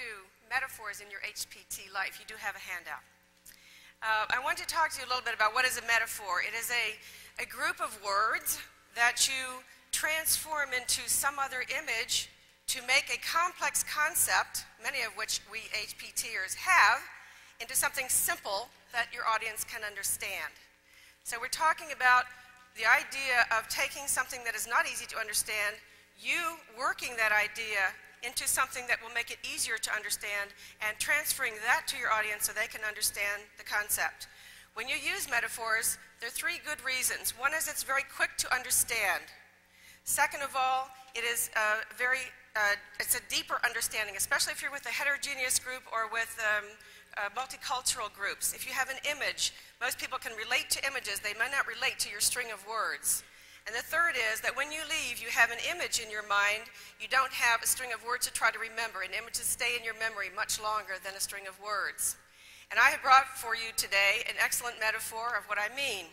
to metaphors in your HPT life, you do have a handout. I want to talk to you a little bit about what is a metaphor. It is a group of words that you transform into some other image to make a complex concept, many of which we HPTers have, into something simple that your audience can understand. So we're talking about the idea of taking something that is not easy to understand, you working that idea into something that will make it easier to understand and transferring that to your audience so they can understand the concept. When you use metaphors, there are three good reasons. One is it's very quick to understand. Second of all, it is it's a deeper understanding, especially if you're with a heterogeneous group or with multicultural groups. If you have an image, most people can relate to images. They may not relate to your string of words. And the third is that when you leave, you have an image in your mind. You don't have a string of words to try to remember. And images stay in your memory much longer than a string of words. And I have brought for you today an excellent metaphor of what I mean.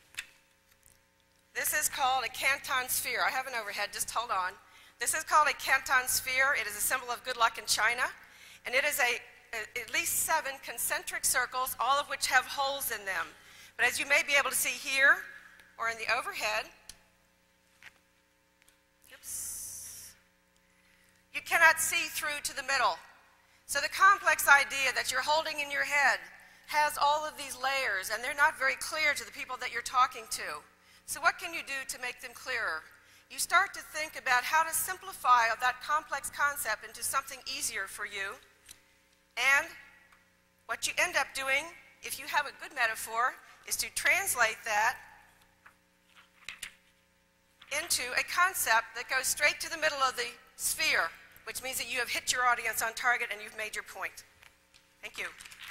This is called a Canton sphere. I have an overhead, just hold on. This is called a Canton sphere. It is a symbol of good luck in China. And it is at least 7 concentric circles, all of which have holes in them. But as you may be able to see here, or in the overhead, you cannot see through to the middle. So the complex idea that you're holding in your head has all of these layers, and they're not very clear to the people that you're talking to. So what can you do to make them clearer? You start to think about how to simplify that complex concept into something easier for you. And what you end up doing, if you have a good metaphor, is to translate that into a concept that goes straight to the middle of the sphere, which means that you have hit your audience on target and you've made your point. Thank you.